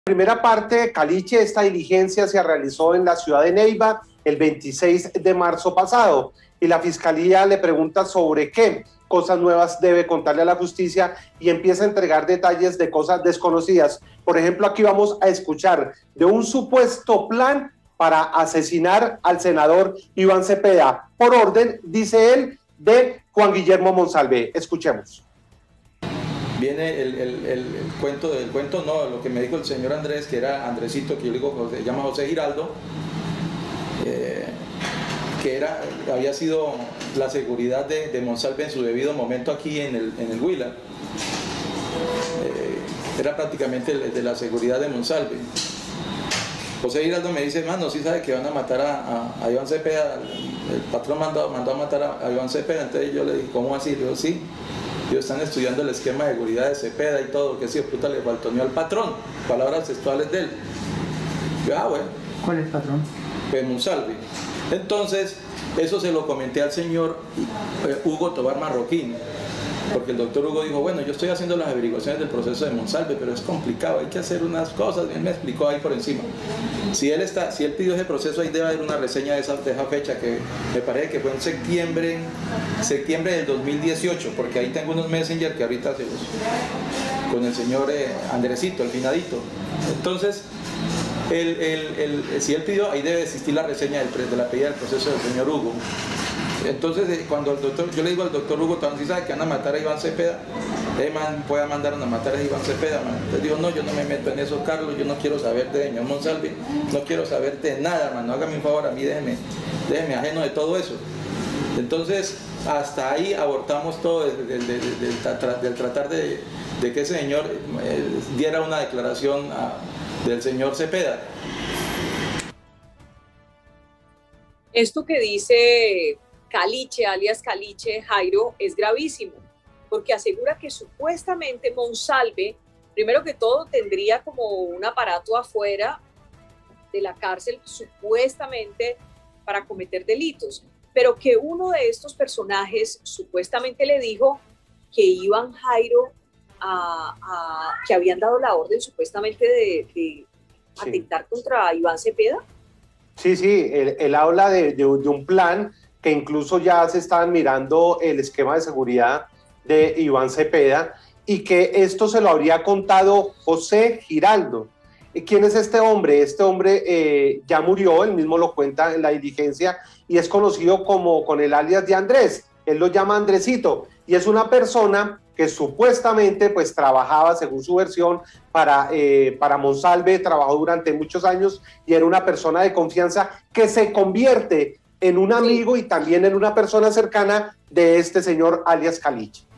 Primera parte, Caliche, esta diligencia se realizó en la ciudad de Neiva el 26 de marzo pasado y la Fiscalía le pregunta sobre qué cosas nuevas debe contarle a la justicia y empieza a entregar detalles de cosas desconocidas. Por ejemplo, aquí vamos a escuchar de un supuesto plan para asesinar al senador Iván Cepeda, por orden, dice él, de Juan Guillermo Monsalve. Escuchemos. Viene el cuento no, lo que me dijo el señor Andrés, que era Andresito, que yo digo, se llama José Giraldo, que había sido la seguridad de Monsalve en su debido momento aquí en el Huila. Era prácticamente el de la seguridad de Monsalve. José Giraldo me dice, hermano, sí sabe que van a matar a Iván Cepeda, el patrón mandó a matar a Iván Cepeda. Entonces yo le dije, ¿cómo así? Le digo, sí. Ellos están estudiando el esquema de seguridad de Cepeda y todo, que si puta le faltoneó al patrón, palabras textuales de él. Yo, bueno. ¿Cuál es el patrón? Pues Monsalve. Entonces, eso se lo comenté al señor Hugo Tobar Marroquín, porque el doctor Hugo dijo, bueno, yo estoy haciendo las averiguaciones del proceso de Monsalve, pero es complicado, hay que hacer unas cosas. Él me explicó ahí por encima. Si él pidió ese proceso, ahí debe haber una reseña de esa fecha, que me parece que fue en septiembre del 2018, porque ahí tengo unos messenger que ahorita se los con el señor Andresito, el finadito. Entonces, si él pidió, ahí debe existir la reseña de la pedida del proceso del señor Hugo. Entonces, cuando yo le digo al doctor Hugo, ¿sí sabe que van a matar a Iván Cepeda? Man, pueda mandar a matar a Iván Cepeda, man. Entonces digo, no, yo no me meto en eso, Carlos, yo no quiero saber de señor Monsalve, no quiero saber de nada, man, no hágame un favor a mí, déjeme ajeno de todo eso. Entonces, hasta ahí abortamos todo del tratar de que ese señor diera una declaración del señor Cepeda. Esto que dice Caliche, alias Caliche, Jairo, es gravísimo, porque asegura que supuestamente Monsalve, primero que todo, tendría como un aparato afuera de la cárcel, supuestamente para cometer delitos, pero que uno de estos personajes supuestamente le dijo que iban Jairo que habían dado la orden supuestamente de atentar contra Iván Cepeda. Sí, él habla de un plan que incluso ya se estaban mirando el esquema de seguridad de Iván Cepeda y que esto se lo habría contado José Giraldo. ¿Quién es este hombre? Este hombre ya murió, él mismo lo cuenta en la diligencia y es conocido como con el alias de Andrés. Él lo llama Andresito y es una persona que supuestamente pues trabajaba, según su versión, para Monsalve, trabajó durante muchos años y era una persona de confianza que se convierte en un amigo y también en una persona cercana de este señor alias Caliche.